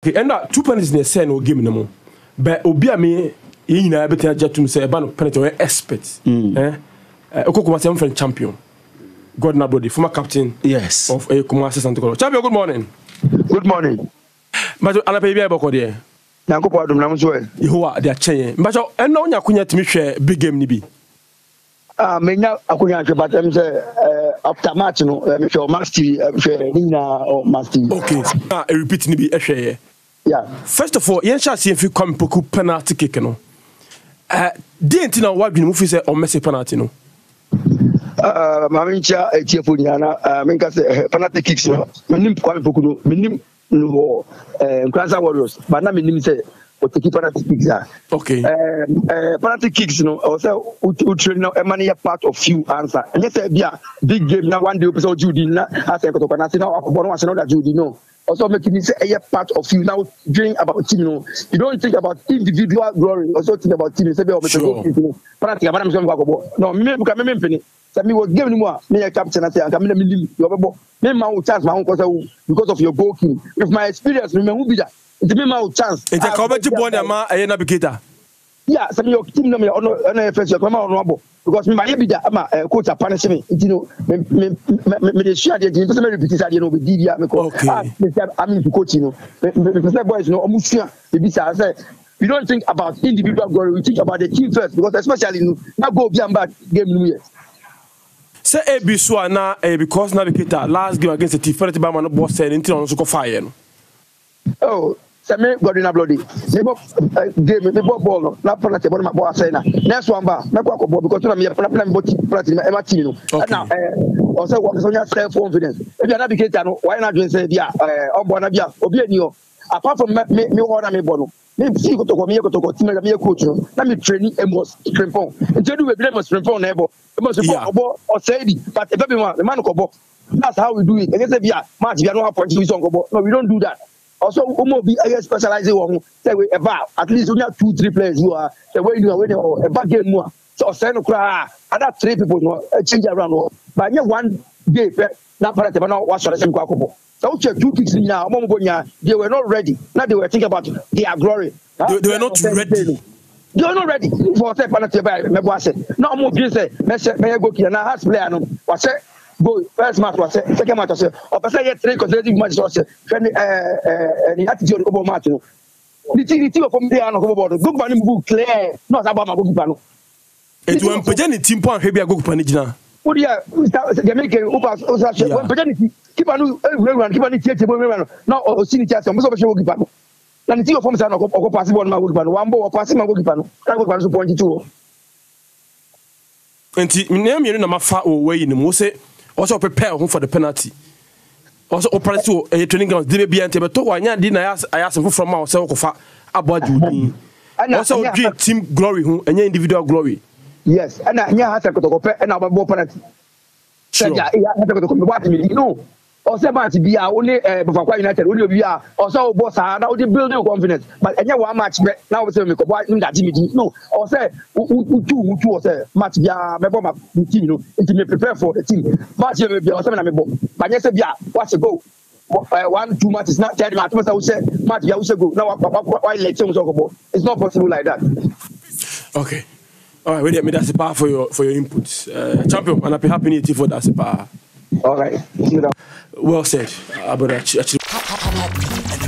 And 2 penalties in the same no game no more. But Obia me, you know, everything just to say about penalty or expert. Okoko friend champion. God Nabody, former captain. Yes. Of a Kumasi Santo. Champion, good morning. Good morning. But Anna Baby Boko there. Nanko Adam Namswell. You are their chain. But I know Yakunya to me share big game nibi. Menya Akunya, but I'm after match, no, Mr. Masti, Nina or Masti. Okay, I repeat nibi a share. Yeah. First of all, yen shall see if you come poku penalty kick no. Didn't know what you move say or messy penalty no. Mamincha Etioponiana, Minka penalty kicks, Minim Kwame Pokuno, Minim no Kranza Warriors, but not Minim say or take penalty kicks. Okay. Penalty kicks, no, also train a money part of few answer. And yes, be a big game now 1 day episode Judy, as I got to now, I know that Judy no. Also making it a part of you now dreaming about team. You don't think about individual glory. Also think about team. Sure. No, me was giving more. Me a captain. I say, I'm me my chance. My own because of your goalkeeping. With my experience, me who be that. It's me my chance. It's a cover to born a man. I navigator. Yeah, some your team no me on first your come on because me my be that coach are punishing me. You know, me the share the team. So me repeat that you know with DD me call. I mean to coach you know. Me boys you know almost fear. Maybe say we don't think about individual glory. We think about the team first because especially you know now go be bad game new year. Say AB so na because navigator last game against the team penalty by man boss said until on so go fire no. Oh. Se me godina bloody. Me game me ball na penalty ball my ball say na. Next one ba me kwa ball because na me penalty e ma team no. Now o say what so nya self confidence. If you na be cater no why not say dia on board na bia obi ani o. Apart from me order me ball no. Me see go to team me coach no. Na me training emos Frimpong. Nti do we blame Frimpong na ebo. Emos ball or say di but e be man the man ko ball. That's how we do it. Against bia match bia no point we go ball. No we don't do that. Also, be specialized one. Say we about at least only 2-3 players who are the way you are winning or a bad game more. So send cry. Other 3 people no change around. But yeah, 1 day not para te no was the same kwako. So 2 kicks now. They were not ready. Now they were thinking about their glory. They were not ready. They were not ready for say penalty by me boss. No more say me go kill na has player no. Was say go first match was second match was or say 3 consecutive matches was the attitude of match no the team from there no go board go ban move clear no about my goalkeeper no it when pejani team point hwe bia goalkeeper ni gina o dia they make over when pejani keeper no keeper ni tie bo no o sini tie so mo so be goalkeeper no na the team from say no go pass ball ma goalkeeper no one ball pass ma goalkeeper no goalkeeper so point 2 enti me na mafa o way ni mo say also prepare for the penalty. Also operate to a training ground. They be ante but to wanya di na I ask from my say okofa about you. Also dream team glory hu and individual glory. Yes, and nya ha say ko pe na about penalty. Sure. Yeah, ha say ko what me no. Also match bia only Bafakwa United only bia also boss na only building confidence but enya one match now we say me ko boy in that team no or say u say match bia me bomb team no it me prepare for the team match me bia o say na me bomb but you say bia what go 1-2 matches not third match we say match bia we say go now why let you go it's not possible like that. Okay, all right, we need that's power for your inputs champion and I'm happy for that's power. All right. Well said. About that.